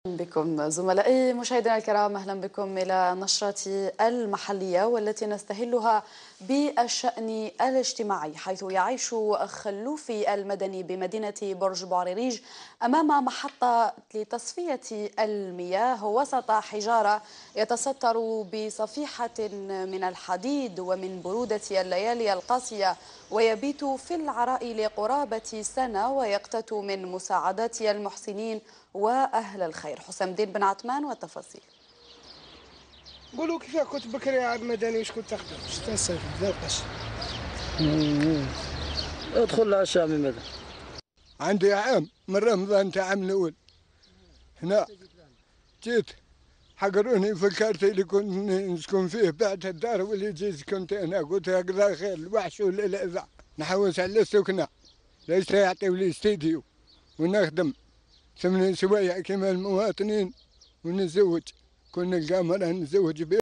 بكم زملائي مشاهدينا الكرام، أهلا بكم إلى نشرة المحلية والتي نستهلها بالشأن الاجتماعي، حيث يعيش خلوفي المدني بمدينة برج بوعريريج أمام محطة لتصفية المياه وسط حجارة يتستر بصفيحة من الحديد ومن برودة الليالي القاسية، ويبيت في العراء لقرابة سنة ويقتات من مساعدات المحسنين وأهل الخير. حسام الدين بن عثمان والتفاصيل. قولوا كيف كنت بكري عاد مدني واش كنت تخدم؟ واش تنصيف ذوقاش؟ ادخل العشاء من مدى. عندي عام من رمضان تاع عام الاول هنا جيت حقروني في الكارتي اللي كنت نسكن فيه، بعت الدار واللي جيت كنت انا قلت هكذا خير الوحش ولا الاذى، نحوس على السكنه ليس يعطيو لي استديو ونخدم 8 سوايع كما المواطنين ونتزوج، كل نلقى مرة نتزوج بها.